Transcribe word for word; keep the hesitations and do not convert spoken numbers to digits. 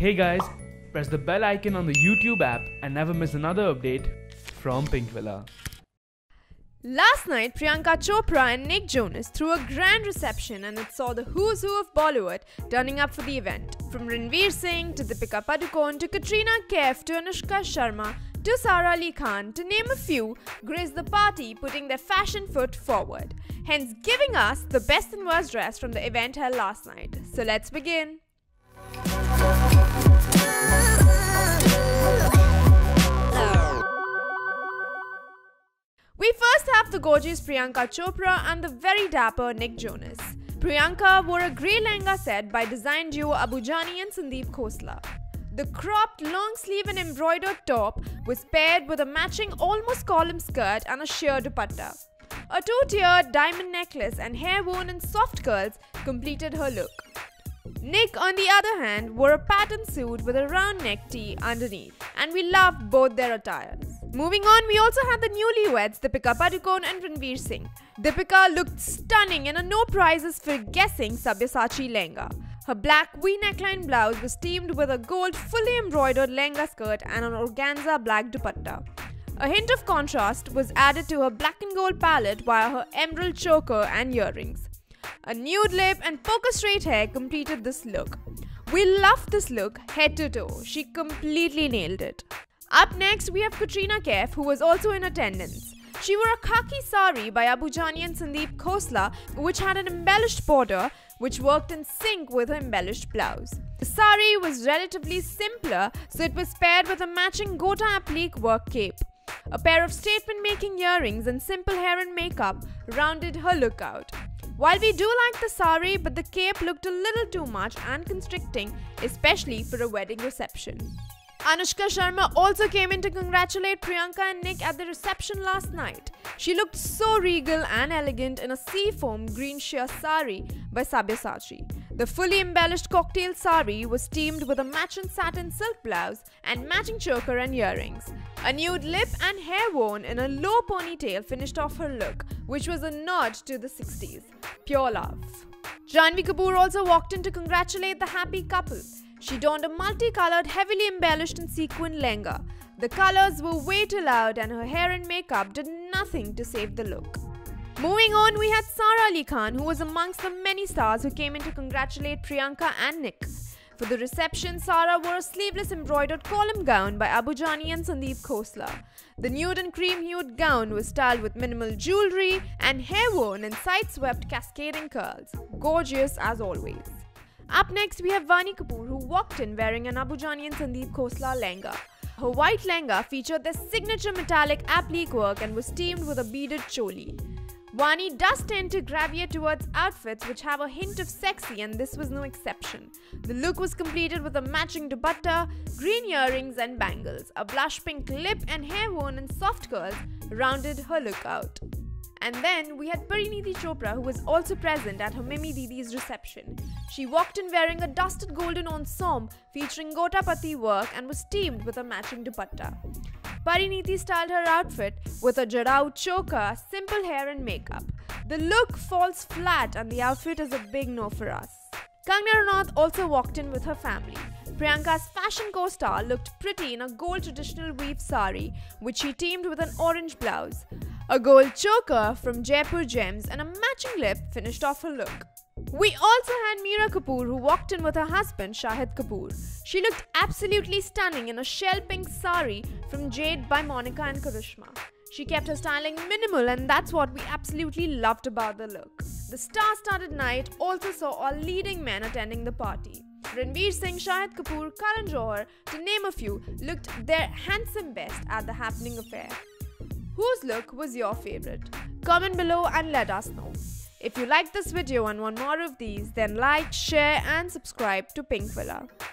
Hey guys, press the bell icon on the YouTube app and never miss another update from PINKVILLA. Last night, Priyanka Chopra and Nick Jonas threw a grand reception and it saw the who's who of Bollywood turning up for the event. From Ranveer Singh to Deepika Padukone to Katrina Kaif to Anushka Sharma to Sara Ali Khan, to name a few, graced the party, putting their fashion foot forward, hence giving us the best and worst dress from the event held last night. So let's begin. We first have the gorgeous Priyanka Chopra and the very dapper Nick Jonas. Priyanka wore a grey lehenga set by design duo Abujani and Sandeep Khosla. The cropped long sleeve and embroidered top was paired with a matching almost column skirt and a sheer dupatta. A two-tiered diamond necklace and hair worn in soft curls completed her look. Nick, on the other hand, wore a patterned suit with a round neck tee underneath, and we loved both their attires. Moving on, we also had the newlyweds Deepika Padukone and Ranveer Singh. Deepika looked stunning in a no prizes for guessing Sabyasachi lehenga. Her black V-neckline blouse was teamed with a gold fully embroidered lehenga skirt and an organza black dupatta. A hint of contrast was added to her black and gold palette via her emerald choker and earrings. A nude lip and poker straight hair completed this look. We loved this look head to toe. She completely nailed it. Up next, we have Katrina Kaif, who was also in attendance. She wore a khaki sari by Abujani and Sandeep Khosla, which had an embellished border, which worked in sync with her embellished blouse. The sari was relatively simpler, so it was paired with a matching gota applique work cape. A pair of statement-making earrings and simple hair and makeup rounded her look out. While we do like the sari, but the cape looked a little too much and constricting, especially for a wedding reception. Anushka Sharma also came in to congratulate Priyanka and Nick at the reception last night. She looked so regal and elegant in a seafoam green sheer sari by Sabyasachi. The fully embellished cocktail sari was teamed with a matching satin silk blouse and matching choker and earrings. A nude lip and hair worn in a low ponytail finished off her look, which was a nod to the sixties. Pure love. Ranveer Kapoor also walked in to congratulate the happy couple. She donned a multicolored, heavily embellished and sequined lehenga. The colors were way too loud and her hair and makeup did nothing to save the look. Moving on, we had Sara Ali Khan, who was amongst the many stars who came in to congratulate Priyanka and Nick. For the reception, Sara wore a sleeveless embroidered column gown by Abujani and Sandeep Khosla. The nude and cream-hued gown was styled with minimal jewelry and hair worn in side-swept cascading curls. Gorgeous as always. Up next, we have Vaani Kapoor, who walked in wearing an Abujani and Sandeep Khosla lehenga. Her white lehenga featured their signature metallic applique work and was teamed with a beaded choli. Vaani does tend to gravitate towards outfits which have a hint of sexy, and this was no exception. The look was completed with a matching dupatta, green earrings and bangles. A blush pink lip and hair worn in soft curls rounded her look out. And then we had Priyanka Chopra, who was also present at her Mimi Didi's reception. She walked in wearing a dusted golden ensemble featuring gotapati work and was teamed with a matching dupatta. Priyanka styled her outfit with a jarau choker, simple hair and makeup. The look falls flat and the outfit is a big no for us. Kangana Ranaut also walked in with her family. Priyanka's fashion co-star looked pretty in a gold traditional weave sari, which she teamed with an orange blouse. A gold choker from Jaipur Gems and a matching lip finished off her look. We also had Meera Kapoor, who walked in with her husband Shahid Kapoor. She looked absolutely stunning in a shell pink sari from Jade by Monica and Karishma. She kept her styling minimal, and that's what we absolutely loved about the look. The star-studded night also saw all leading men attending the party. Ranveer Singh, Shahid Kapoor, Karan Johar, to name a few, looked their handsome best at the happening affair. Whose look was your favorite? Comment below and let us know. If you liked this video and want more of these, then like, share and subscribe to PINKVILLA.